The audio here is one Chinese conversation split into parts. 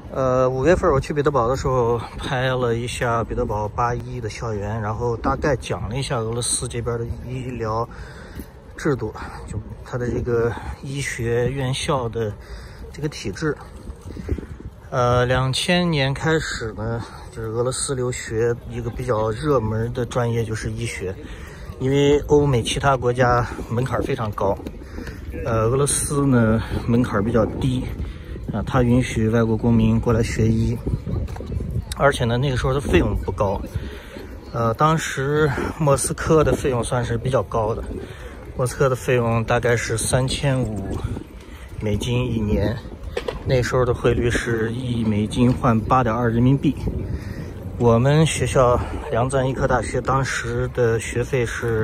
5月份我去彼得堡的时候，拍了一下彼得堡81的校园，然后大概讲了一下俄罗斯这边的医疗制度，就它的这个医学院校的这个体制。2000年开始呢，就是俄罗斯留学一个比较热门的专业就是医学，因为欧美其他国家门槛非常高，俄罗斯呢门槛比较低。它允许外国公民过来学医，而且呢，那个时候的费用不高。当时莫斯科的费用算是比较高的，莫斯科的费用大概是$3500一年，那时候的汇率是1美金换8.2人民币。我们学校梁赞医科大学当时的学费是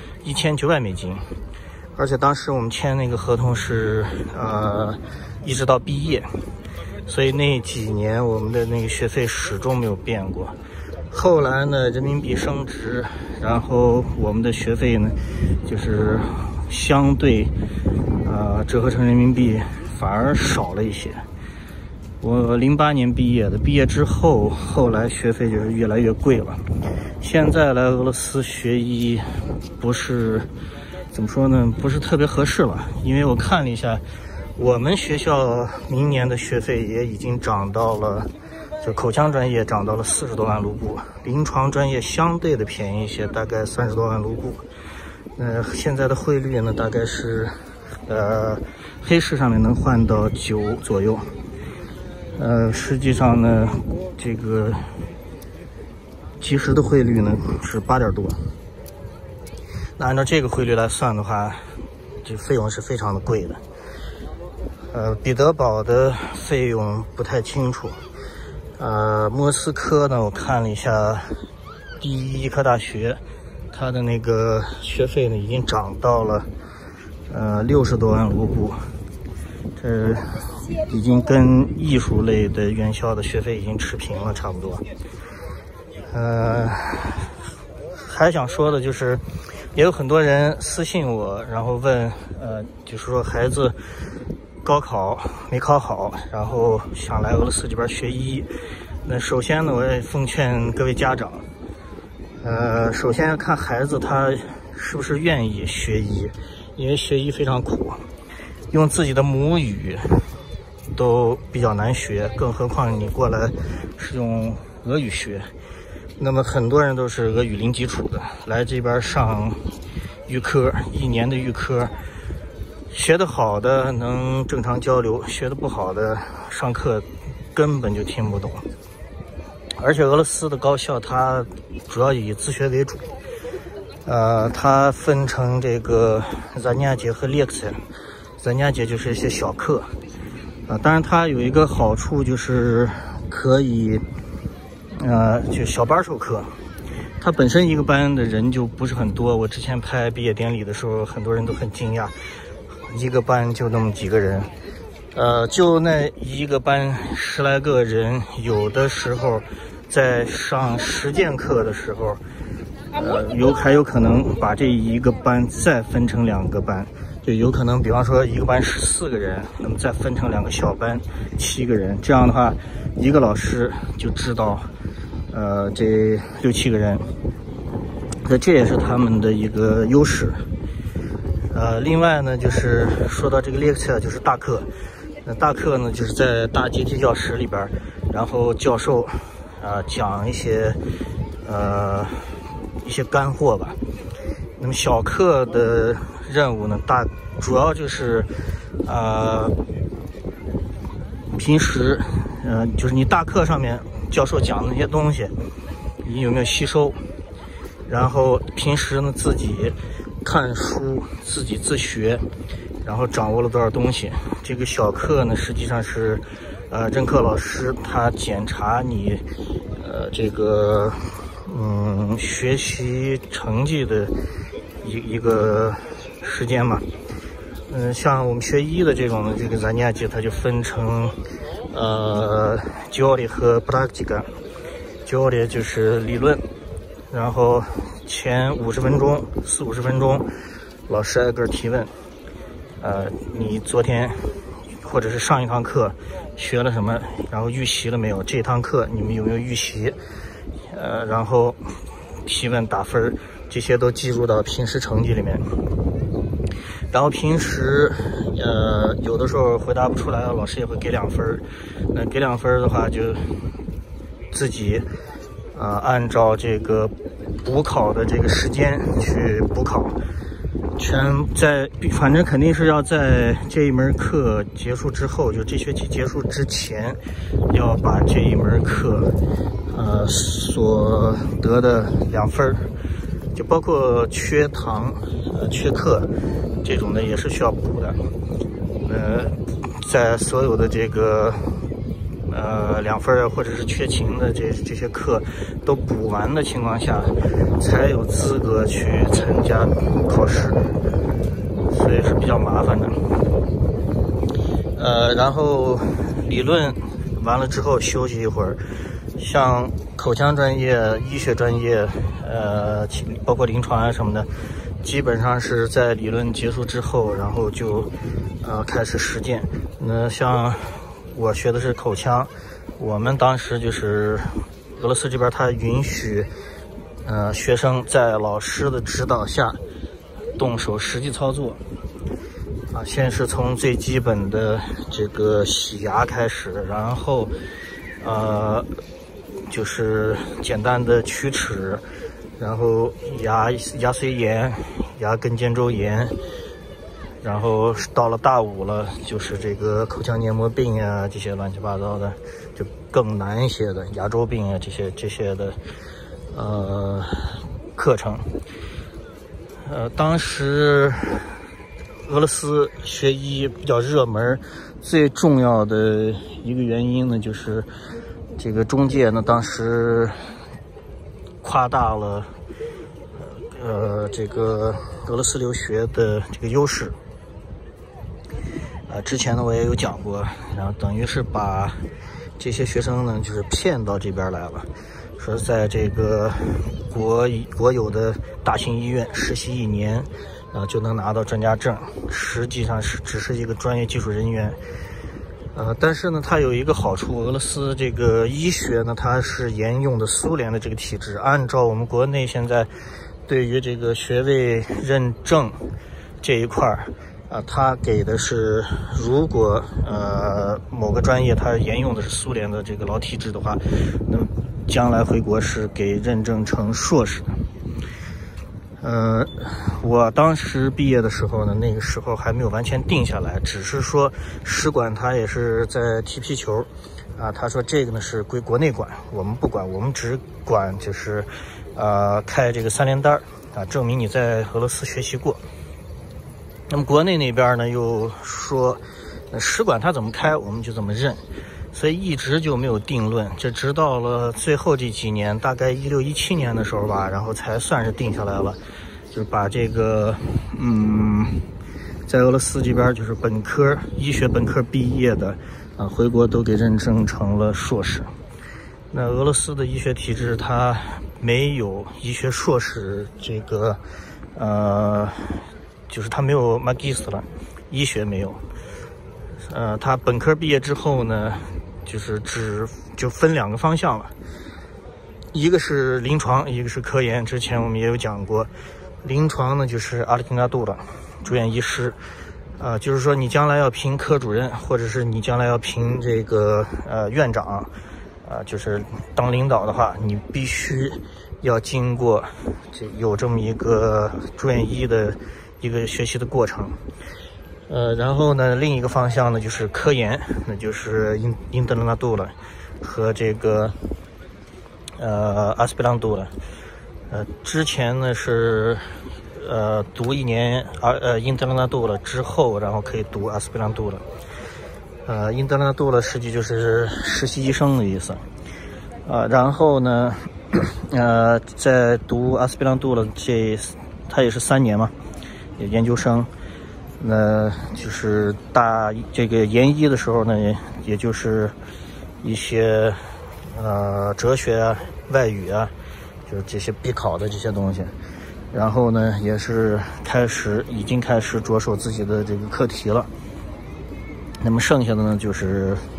$1900，而且当时我们签那个合同是一直到毕业，所以那几年我们的那个学费始终没有变过。后来呢，人民币升值，然后我们的学费呢，就是相对折合成人民币反而少了一些。我08年毕业的，毕业之后，后来学费就是越来越贵了。现在来俄罗斯学医，不是怎么说呢，不是特别合适了，因为我看了一下。我们学校明年的学费也已经涨到了，就口腔专业涨到了40多万卢布，临床专业相对的便宜一些，大概30多万卢布。现在的汇率呢，大概是黑市上面能换到9左右。实际上呢，这个即时的汇率呢是8点多。那按照这个汇率来算的话，这费用是非常的贵的。彼得堡的费用不太清楚。莫斯科呢，我看了一下第一医科大学，它的那个学费呢已经涨到了60多万卢布，这已经跟艺术类的院校的学费已经持平了，差不多。还想说的就是，也有很多人私信我，然后问，就是说孩子高考没考好，然后想来俄罗斯这边学医。那首先呢，我也奉劝各位家长，首先要看孩子他是不是愿意学医，因为学医非常苦，用自己的母语都比较难学，更何况你过来是用俄语学。那么很多人都是俄语零基础的，来这边上预科，1年的预科。学得好的能正常交流，学得不好的上课根本就听不懂。而且俄罗斯的高校它主要以自学为主，它分成这个занятия和лекция，занятия就是一些小课，当然它有一个好处就是可以就小班授课。它本身一个班的人就不是很多，我之前拍毕业典礼的时候，很多人都很惊讶。一个班就那么几个人，就那一个班10来个人，有的时候在上实践课的时候，还有可能把这一个班再分成2个班，就有可能比方说一个班14个人，那么再分成2个小班7个人，这样的话一个老师就知道这6、7个人，那这也是他们的一个优势。另外呢，就是说到这个 lecture 就是大课，大课呢就是在大阶梯教室里边，然后教授讲一些干货吧。那么小课的任务呢，主要就是平时就是你大课上面教授讲的那些东西，你有没有吸收？然后平时呢自己看书，自己自学，然后掌握了多少东西。这个小课呢，实际上是任课老师他检查你这个学习成绩的一个时间嘛。像我们学医的这种这个занятия，它就分成теория和practica。teorия就是理论，然后前50分钟，40-50分钟，老师挨个提问。你昨天或者是上一堂课学了什么，然后预习了没有，这堂课你们有没有预习，然后提问打分，这些都记入到平时成绩里面。然后平时有的时候回答不出来，老师也会给2分。那给2分的话，就自己按照这个补考的这个时间去补考，反正肯定是要在这一门课结束之后，就这学期结束之前，要把这一门课所得的2分，就包括缺堂、缺课这种的也是需要补的。在所有的这个2分或者是缺勤的这些课都补完的情况下，才有资格去参加考试，所以是比较麻烦的。然后理论完了之后休息一会儿，像口腔专业、医学专业，包括临床啊什么的，基本上是在理论结束之后，然后就开始实践。那像我学的是口腔，我们当时就是俄罗斯这边他允许学生在老师的指导下动手实际操作先是从最基本的这个洗牙开始，然后就是简单的龋齿，然后牙髓炎、牙根肩周炎，然后到了大5了，就是这个口腔黏膜病啊，这些乱七八糟的，就更难一些的牙周病啊，这些的课程。当时俄罗斯学医比较热门，最重要的一个原因呢，就是这个中介呢当时夸大了这个俄罗斯留学的这个优势。之前呢我也有讲过，然后等于是把这些学生呢就是骗到这边来了，说在这个国有的大型医院实习1年，然后就能拿到专家证，实际上只是一个专业技术人员。但是呢它有一个好处，俄罗斯这个医学呢它是沿用的苏联的这个体制，按照我们国内现在对于这个学位认证这一块它给的是，如果某个专业它沿用的是苏联的这个老体制的话，那么将来回国是给认证成硕士的。我当时毕业的时候呢，那个时候还没有完全定下来，只是说使馆他也是在踢皮球他说这个呢是归国内管，我们不管，我们只管就是开这个3联单证明你在俄罗斯学习过。那么国内那边呢又说使馆他怎么开我们就怎么认，所以一直就没有定论，这直到了最后这几年，大概16、17年的时候吧，然后才算是定下来了，就是把这个在俄罗斯这边就是医学本科毕业的回国都给认证成了硕士。那俄罗斯的医学体制它没有医学硕士这个就是它没有 Magist 了，医学没有。他本科毕业之后呢，就是就分2个方向了，一个是临床，一个是科研。之前我们也有讲过，临床呢就是阿里廷加杜了，住院医师，就是说你将来要评科主任，或者是你将来要评这个院长，就是当领导的话，你必须要经过有这么一个住院医的一个学习的过程。然后呢，另一个方向呢就是科研，那就是因德勒纳杜了和这个阿斯皮朗杜了。之前呢是读1年因德勒纳杜了之后，然后可以读阿斯皮朗杜了。因德勒纳杜了实际就是实习医生的意思。然后呢在读阿斯皮朗杜了，他也是3年嘛，研究生。那就是这个研一的时候呢，也就是一些哲学啊、外语啊，就是这些必考的这些东西。然后呢，也是已经开始着手自己的这个课题了。那么剩下的呢，就是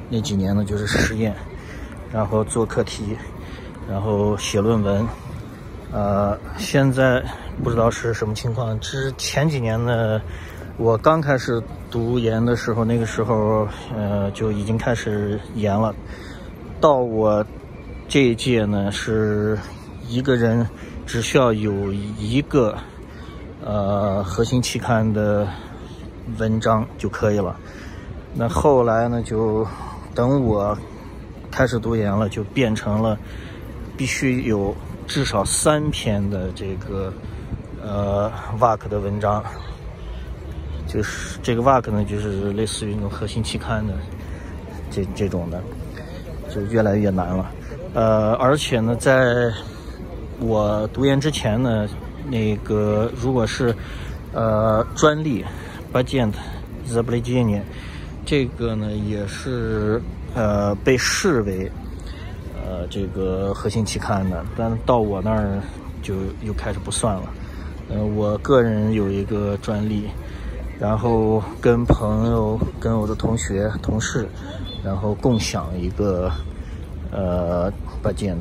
那几年呢就是实验，然后做课题，然后写论文。现在不知道是什么情况。前几年呢，我刚开始读研的时候，那个时候就已经开始研了。到我这一届呢，是一个人只需要有一个核心期刊的文章就可以了。那后来呢，就等我开始读研了，就变成了必须有至少3篇的这个WAC 的文章，就是这个 WAC 呢，就是类似于那种核心期刊的这种的，就越来越难了。而且呢，在我读研之前呢，那个如果是专利 patent изобретение 这个呢也是被视为这个核心期刊的，但到我那儿就又开始不算了。我个人有一个专利，然后跟朋友、跟我的同学、同事，然后共享一个patent。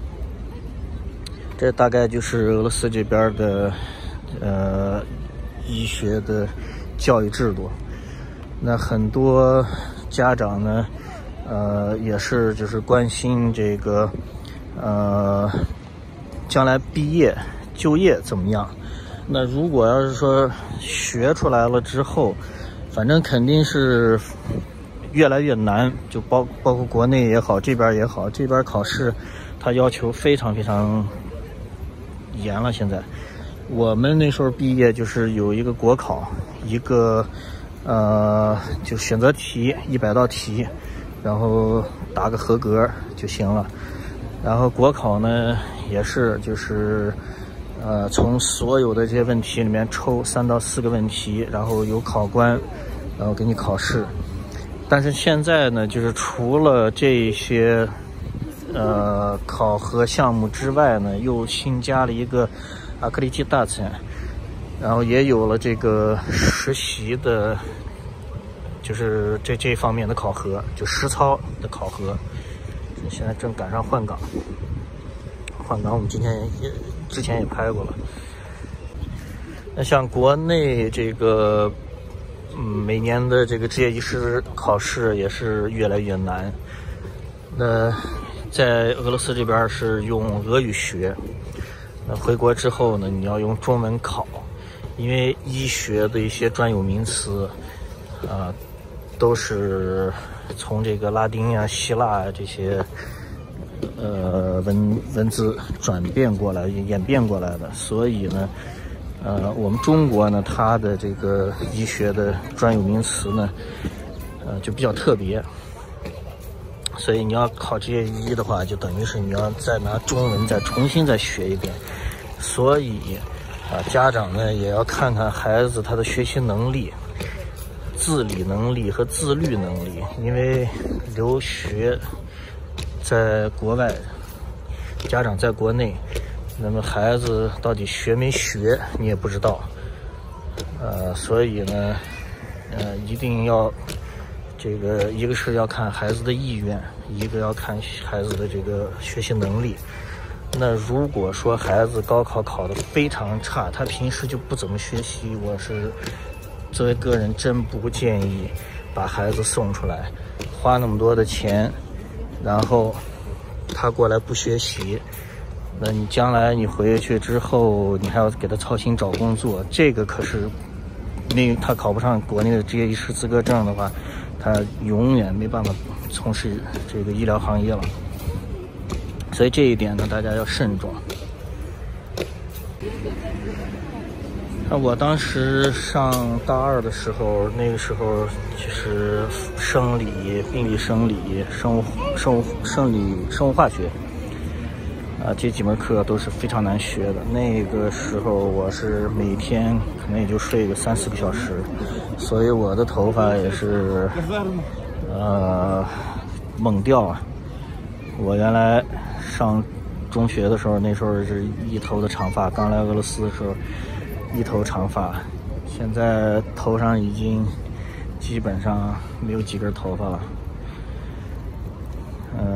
这大概就是俄罗斯这边的医学的教育制度。那很多家长呢，也是就是关心这个将来毕业就业怎么样。那如果要是说学出来了之后，反正肯定是越来越难，就包括国内也好，这边也好，这边考试它要求非常非常严了。现在我们那时候毕业就是有一个国考，一个就选择题100道题，然后答个合格就行了。然后国考呢也是就是从所有的这些问题里面抽3到4个问题，然后有考官然后给你考试。但是现在呢，就是除了这些考核项目之外呢，又新加了一个аккредитация，然后也有了这个实习的，就是这方面的考核，就实操的考核。现在正赶上换岗，我们之前也拍过了。那像国内这个每年的这个执业医师考试也是越来越难。那在俄罗斯这边是用俄语学，那回国之后呢，你要用中文考，因为医学的一些专有名词都是从这个拉丁啊、希腊这些文字演变过来的，所以呢我们中国呢，它的这个医学的专有名词呢就比较特别，所以你要考执业医的话，就等于是你要再拿中文再重新再学一遍。所以家长呢也要看看孩子他的学习能力、自理能力和自律能力，因为留学在国外，家长在国内，那么孩子到底学没学你也不知道。所以呢一定要这个，一个是要看孩子的意愿，一个要看孩子的这个学习能力。那如果说孩子高考考得非常差，他平时就不怎么学习，我是作为个人真不建议把孩子送出来，花那么多的钱，然后他过来不学习，那你将来你回去之后，你还要给他操心找工作，这个可是他考不上国内的执业医师资格证的话，他永远没办法从事这个医疗行业了。所以这一点呢，大家要慎重。那我当时上大2的时候，那个时候就是生理、病理生理、生物化学这几门课都是非常难学的。那个时候我是每天可能也就睡个3-4个小时，所以我的头发也是猛掉啊。我原来上中学的时候，那时候是一头的长发，刚来俄罗斯的时候一头长发，现在头上已经基本上没有几根头发了。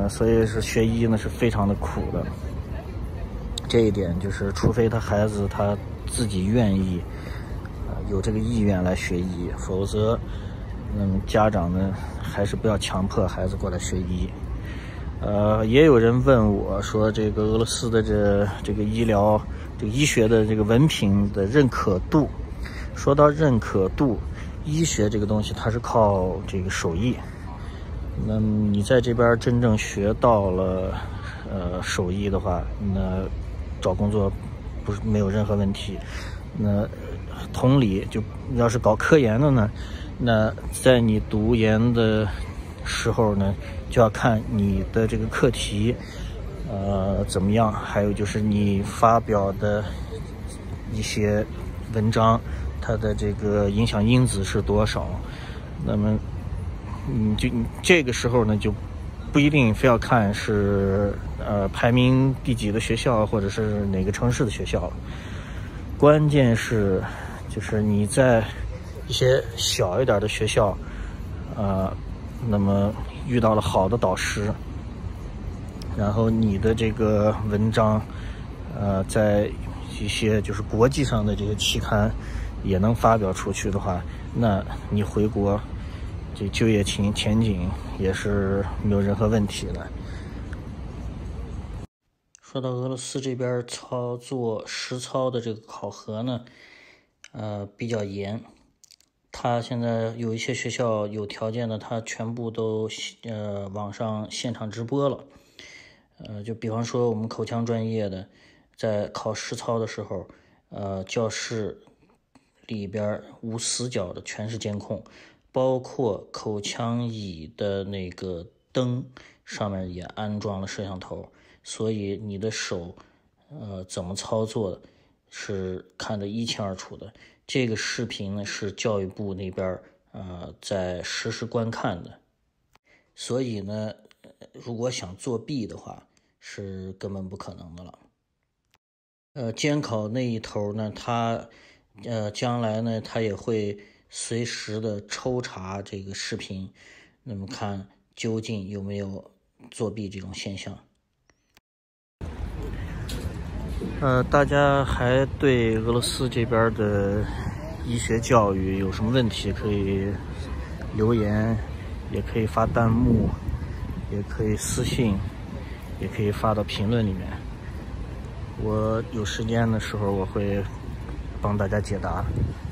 所以是学医呢是非常的苦的。这一点就是，除非他孩子他自己愿意，有这个意愿来学医，否则，家长呢还是不要强迫孩子过来学医。也有人问我说，这个俄罗斯的这个医疗、这个医学的这个文凭的认可度。说到认可度，医学这个东西它是靠这个手艺。那你在这边真正学到了手艺的话，那找工作不是没有任何问题。那同理，就要是搞科研的呢，那在你读研的时候呢，就要看你的这个课题怎么样，还有就是你发表的一些文章，它的这个影响因子是多少。那么你这个时候呢，就不一定非要看是排名第几的学校，或者是哪个城市的学校。关键是就是你在一些小一点的学校，那么遇到了好的导师，然后你的这个文章在一些就是国际上的这些期刊也能发表出去的话，那你回国这就业前景也是没有任何问题的。说到俄罗斯这边做实操的这个考核呢，比较严。他现在有一些学校有条件的，他全部都网上现场直播了。就比方说我们口腔专业的，在考实操的时候，教室里边无死角的全是监控，包括口腔椅的那个灯上面也安装了摄像头，所以你的手怎么操作是看得一清二楚的。这个视频呢是教育部那边在实时观看的，所以呢如果想作弊的话是根本不可能的了。监考那一头呢，他将来呢他也会随时的抽查这个视频，那么看究竟有没有作弊这种现象。大家还对俄罗斯这边的医学教育有什么问题可以留言，也可以发弹幕，也可以私信，也可以发到评论里面。我有时间的时候我会帮大家解答。